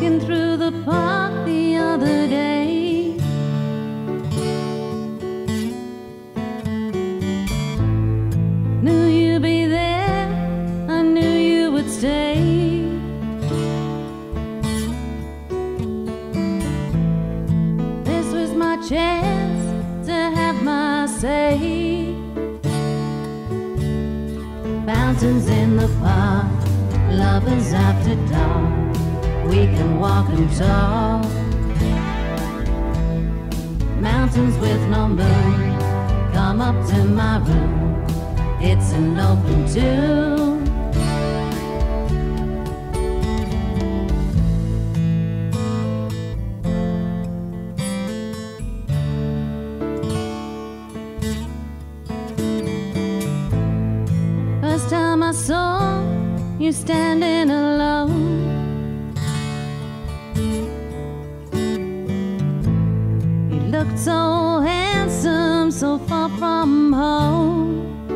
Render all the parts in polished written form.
walking through the park the other day. Knew you'd be there, I knew you would stay. This was my chance to have my say. Fountains in the park, lovers after dark, we can walk and talk. Mountains with no moon, come up to my room, it's an open tune. First time I saw you standing alone, you looked so handsome, so far from home.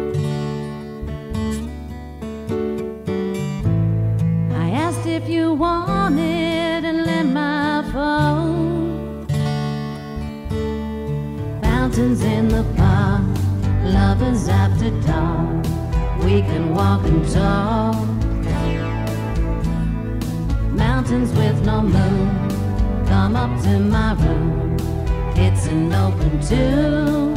I asked if you wanted and lent my phone. Fountains in the park, lovers after dark, we can walk and talk. Mountains with no moon, come up to my room, it's an open tune.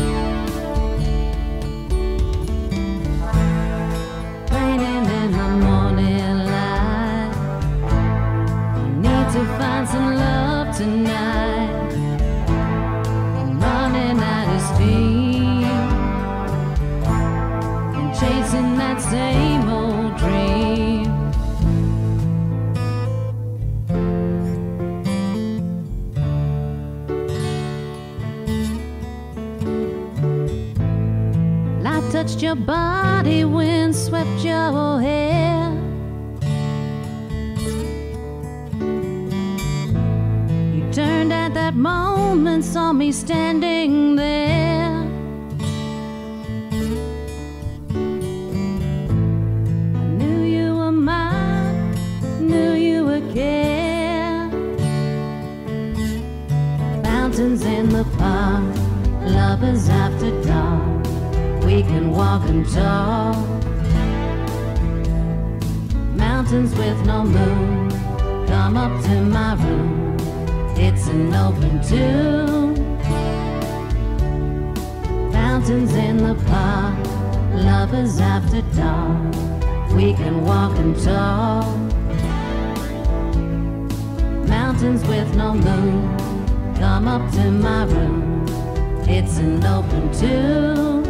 Raining in the morning light, I need to find some love tonight. I'm running at his feet, chasing that same old dream. Light touched your body, wind swept your hair. You turned at that moment, saw me standing there. Fountains in the park, lovers after dark, we can walk and talk. Mountains with no moon, come up to my room, it's an open tune. Fountains in the park, lovers after dark, we can walk and talk. Mountains with no moon, come up to my room, it's an open tune.